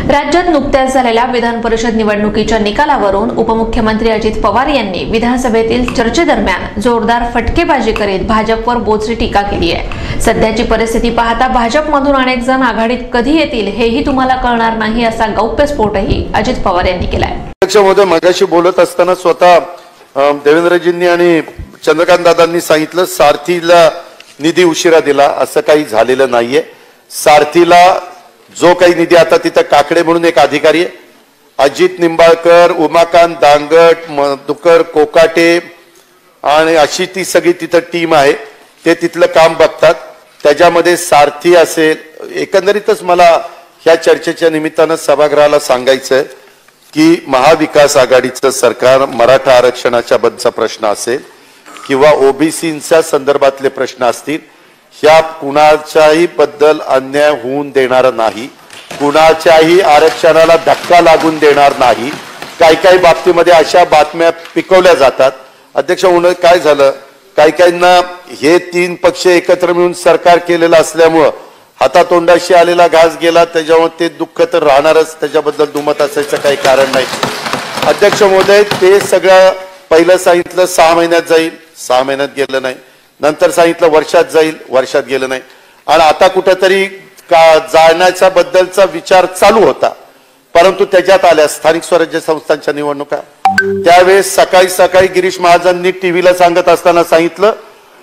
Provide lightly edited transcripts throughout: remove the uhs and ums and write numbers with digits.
राज्यात नुकत्याच झालेल्या विधान परिषद निवडणुकीच्या निकालावरून उपमुख्यमंत्री अजित पवार यांनी विधानसभेतील चर्चेदरम्यान जोरदार फटकेबाजी करीत भाजपवर बोचरी टीका केली आहे। सध्याची परिस्थिती पाहता भाजपमधून अनेक जण आघाडीत कधी येतील हेही तुम्हाला कळणार नाही असा गौप्यस्फोटही अजित पवार यांनी केलाय। अध्यक्षमहोदय, मगाशी बोलत असताना स्वतः देवेंद्रजींनी आणि चंद्रकांत दादांनी सांगितलं सारथीला निधी उशिरा दिला, असं काही झालेलं नाहीये। सारथीला जो काही निधी आता तिथं काकडे म्हणून एक अधिकारी आहे, अजित निंबाळकर, उमाकांत दांगट, मधुकर कोकाटे आणि अशी ती सगळी तिथं टीम आहे, ते तिथलं काम बघतात। त्याच्यामध्ये सारथी असेल, एकंदरीतच मला ह्या चर्चेच्या निमित्तानं सभागृहाला सांगायचंय की महाविकास आघाडीचं सरकार मराठा आरक्षणाच्या बद्दलचा प्रश्न असेल किंवा ओबीसींच्या संदर्भातले प्रश्न असतील, ह्या कुणाच्याही बद्दल अन्याय होऊन देणार नाही, कुणाच्याही आरक्षणाला धक्का लागून देणार नाही। काही बाबतीमध्ये अशा बातम्या पिकवल्या जातात। अध्यक्ष म्हणून काय झालं, काहींना हे तीन पक्ष एकत्र मिळून सरकार केलेलं असल्यामुळं हातातोंडाशी आलेला घास गेला, त्याच्यामुळे ते दुःख तर राहणारच, त्याच्याबद्दल दुमत असायचं काही कारण नाही। अध्यक्ष महोदय, ते सगळं पहिलं सांगितलं 6 महिन्यात जाईल, 6 महिन्यात गेलं नाही, नंतर सांगितलं वर्षात जाईल, वर्षात गेलं नाही, आणि आता कुठेतरी जाण्याच्या बद्दलचा विचार चालू होता। परंतु त्याच्यात आल्या स्थानिक स्वराज्य संस्थांच्या निवडणुका, त्यावेळेस सकाळी सकाळी गिरीश महाजननी टीव्हीला सांगत असताना सांगितलं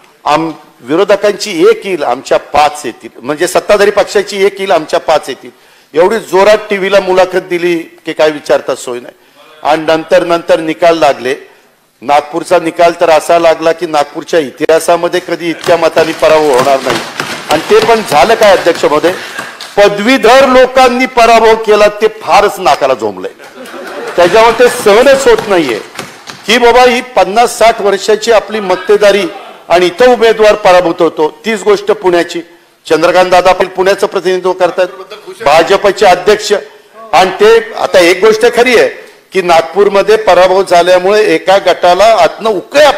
विरोधकांची 1 येईल, आमच्या 5 येतील, म्हणजे सत्ताधारी पक्षाची 1 येईल, आमच्या 5 येतील। एवढी जोरात टीव्हीला मुलाखत दिली की काय विचारता सोय नाही। आणि नंतर निकाल लागले। नागपूरचा निकाल तर असा लागला की नागपूरच्या इतिहासामध्ये कधी इतक्या मतांनी पराभव होणार नाही। आणि ते पण झालं काय अध्यक्ष महोदय, पदवीधर लोकांनी पराभव केला, ते फारच नाकाला झोंबलंय। त्याच्यामुळे ते सहनच होत नाहीये की बाबा ही 50-60 वर्षाची आपली मक्तेदारी आणि इथं उमेदवार पराभूत होतो। तीच गोष्ट पुण्याची, चंद्रकांत दादा पण पुण्याचं प्रतिनिधित्व करतात, भाजपचे अध्यक्ष। आणि ते आता एक गोष्ट खरी आहे की नागपूरमध्ये पराभव झाल्यामुळे एका गटाला आतनं उकळ्या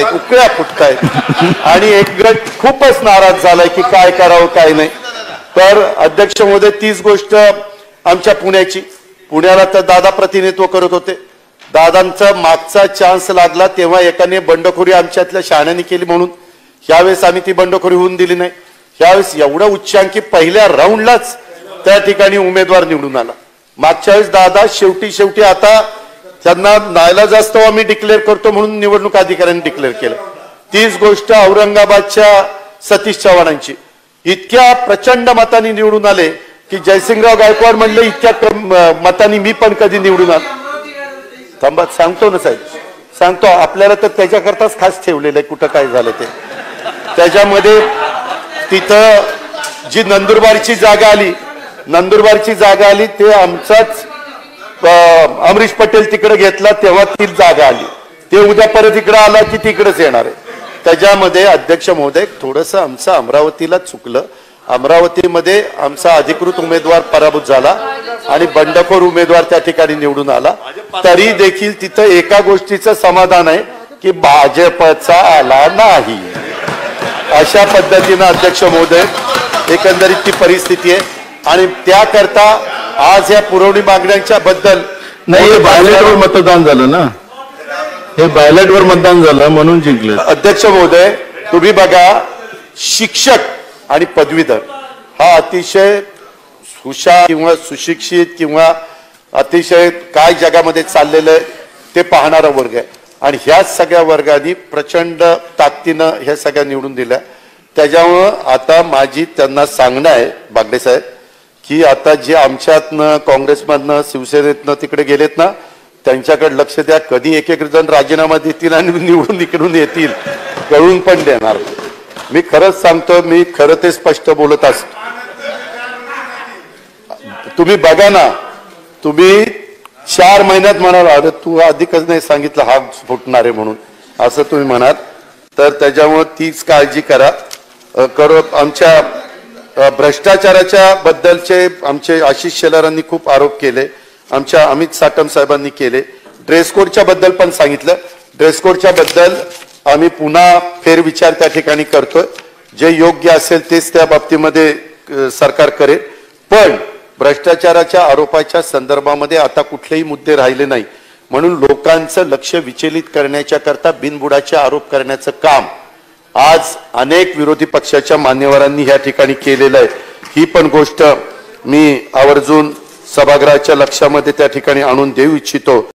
फुटतायत आणि एक गट खूपच नाराज झालाय की काय करावं काय नाही। तर अध्यक्ष महोदय, तीच गोष्ट आमच्या पुण्याची, पुण्याला तर दादा प्रतिनिधित्व करत होते, दादांचा मागचा चान्स लागला तेव्हा एकाने बंडखोरी आमच्यातल्या शहाण्याने केली, म्हणून यावेळेस आम्ही ती बंडखोरी होऊन दिली नाही। यावेळेस एवढा उच्चांकी पहिल्या राऊंडलाच त्या ठिकाणी उमेदवार निवडून आला। मागच्या वेळेस दादा शेवटी आता त्यांना नाईलाज असतो आम्ही डिक्लेअर करतो म्हणून निवडणूक अधिकाऱ्यांनी डिक्लेअर केलं। तीच गोष्ट औरंगाबादच्या सतीश चव्हाणांची, इतक्या प्रचंड मतांनी निवडून आले की जयसिंगराव गायकवाड म्हणले इतक्या मतांनी मी पण कधी निवडून आलो। थांबा, सांगतो ना साहेब, सांगतो, आपल्याला तर त्याच्याकरताच खास ठेवलेलं आहे कुठं काय झालं ते। त्याच्यामध्ये तिथं जी नंदुरबारची जागा आली ते आमचाच अमरीश पटेल तिकडे घेतला तेव्हा ती जागा आली, ते उद्या परत इकडे आला की तिकडेच येणार आहे। त्याच्यामध्ये अध्यक्ष महोदय थोडंसं आमचं अमरावतीला चुकलं, अमरावतीमध्ये आमचा अधिकृत उमेदवार पराभूत झाला आणि बंडखोर उमेदवार त्या ठिकाणी निवडून आला। तरी देखील तिथं एका गोष्टीचं समाधान आहे की भाजपचा आला नाही। अशा पद्धतीनं अध्यक्ष महोदय एकंदरीत ती परिस्थिती आहे आणि त्याकरता आज या पुरवणी मागण्यांच्या बद्दल नाही, हे बायलेटवर मतदान झालं ना, हे बायलेटवर मतदान झालं म्हणून जिंकले। अध्यक्ष महोदय, तुम्ही बघा, शिक्षक आणि पदवीधर हा अतिशय हुशार किंवा सुशिक्षित किंवा अतिशय काय जगामध्ये चाललेलं आहे ते पाहणारा वर्ग आहे आणि ह्याच सगळ्या वर्गाने प्रचंड ताकदीनं ह्या सगळ्या निवडून दिल्या। त्याच्यामुळं आता माझी त्यांना सांगणं आहे बागडे साहेब की आता जे आमच्यातनं काँग्रेसमधनं शिवसेनेतनं तिकडे गेलेत ना, त्यांच्याकडे लक्ष द्या, कधी एक जण राजीनामा देतील आणि निवडून इकडून येतील, कळून पण देणार। मी खरंच सांगतो, मी खरं ते स्पष्ट बोलत असतो। तुम्ही बघा ना, तुम्ही 4 महिन्यात म्हणाल अरे तू अधिकच नाही सांगितलं हा फुटणार आहे म्हणून, असं तुम्ही म्हणाल, तर त्याच्यामुळे तीच काळजी करा। आमच्या भ्रष्टाचाराच्या बद्दलचे आमचे आशिष शेलारांनी खूप आरोप केले, आमच्या अमित साटम साहेबांनी केले, ड्रेस कोडच्या बद्दल पण सांगितलं। ड्रेस कोडच्या बद्दल आम्ही पुन्हा फेरविचार त्या ठिकाणी करतोय, जे योग्य असेल तेच त्या बाबतीमध्ये सरकार करेल। पण भ्रष्टाचाराच्या आरोपाच्या संदर्भामध्ये आता कुठलेही मुद्दे राहिले नाही, म्हणून लोकांचं लक्ष विचलित करण्याच्या करता बिनबुडाचे आरोप करण्याचं काम आज अनेक विरोधी पक्षाच्या मान्यवरांनी या ठिकाणी केलेलं आहे। ही पण गोष्ट मी आवर्जून सभागृहाच्या लक्षामध्ये त्या ठिकाणी आणून देऊ इच्छितो।